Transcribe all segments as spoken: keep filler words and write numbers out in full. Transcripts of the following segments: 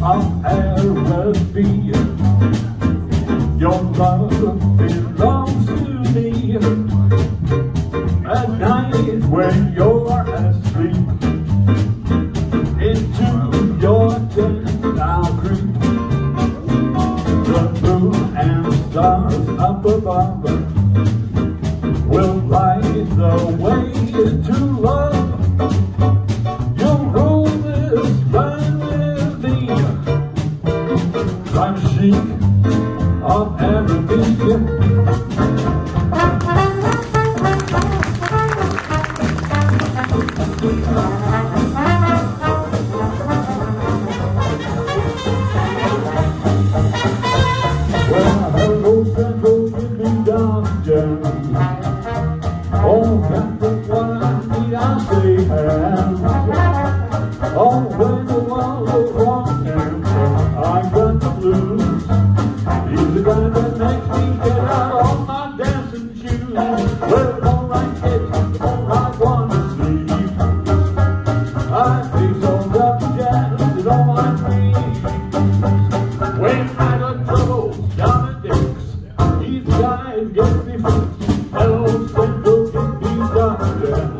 of Arabia. Your love belongs to me. At night when you're asleep, into your tent I'll creep. The moon and stars up above will light the way to love. You'll rule this land with me. I'm Sheikh of Arabia. Oh, that's what I need, I say hands. Oh, when the world goes wrong and I got the blues, he's the guy that makes me get out of my dancing shoes. Well, don't like it, don't like one to sleep. I face all the jazz and all my dreams. When I got troubles down at Dick's, these guys get me fixed. Hello, Central, give me doctor.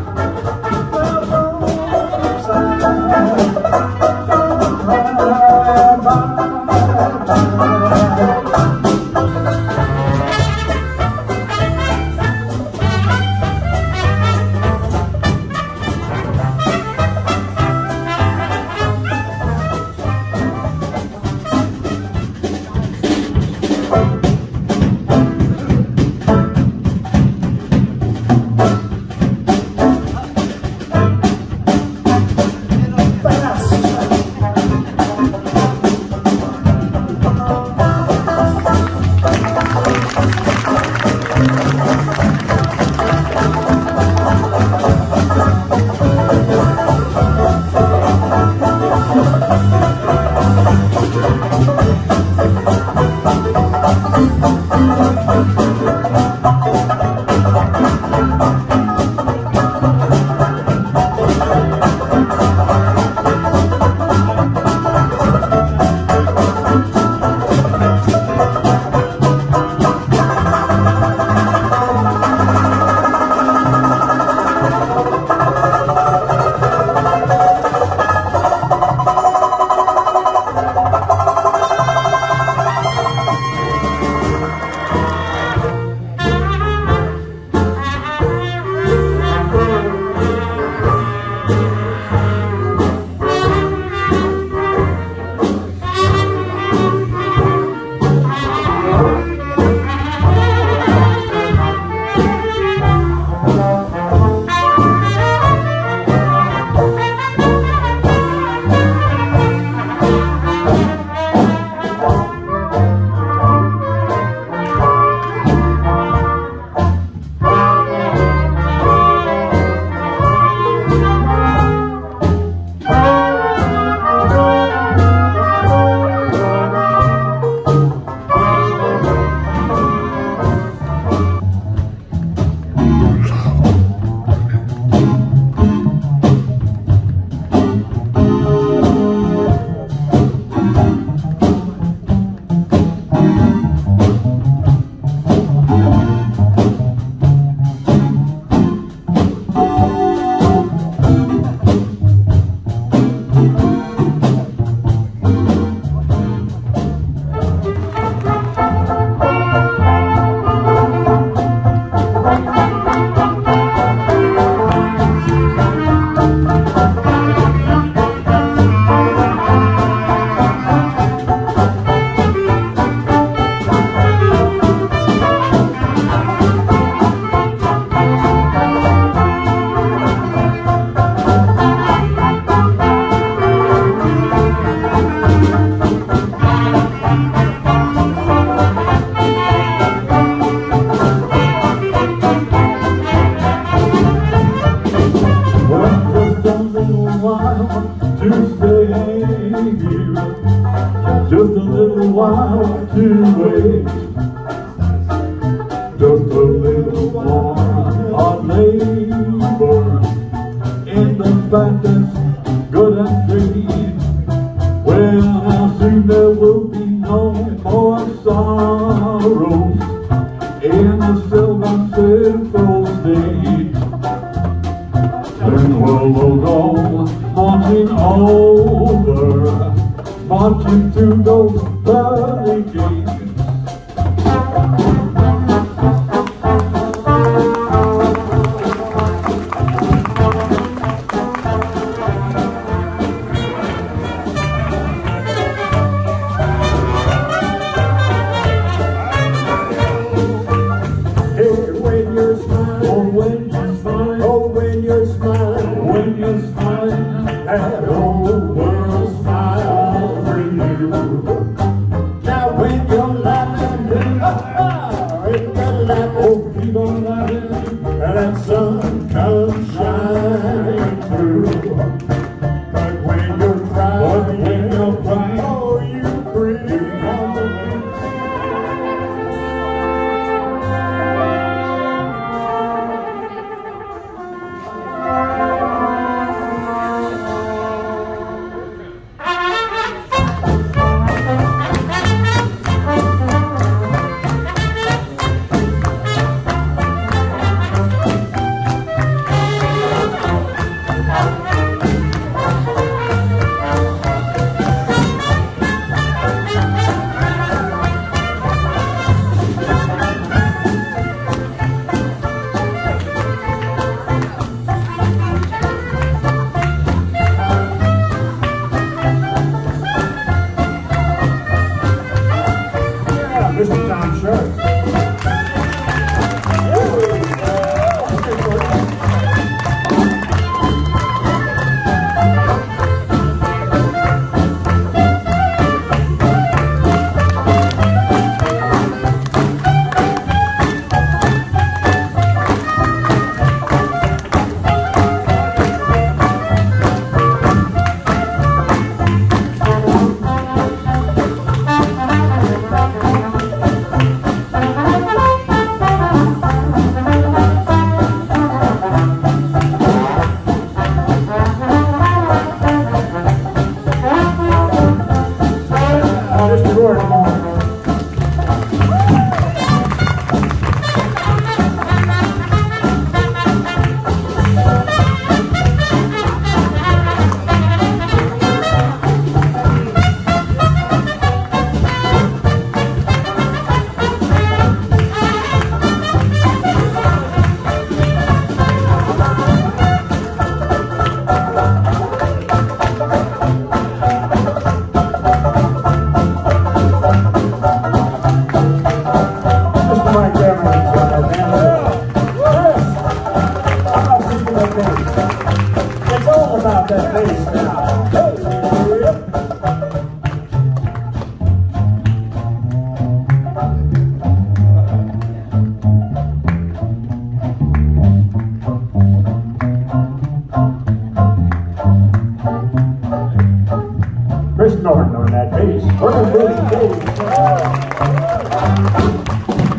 while to wait. Just a little more of labor in the fact that's good and free. Well, soon there will be no more sorrows in the silver sinful state. Then we'll go marching over, marching to those pearly gates. That whole world smiles for you. Now when you're laughing, if you're laughing, oh, keep on laughing, that sun comes shining through. But when you're crying, when you're crying, oh, you pretty woman. Mister Tom Sharp. It's all about that bass now. Chris Norton on that bass. We're going to do the bass.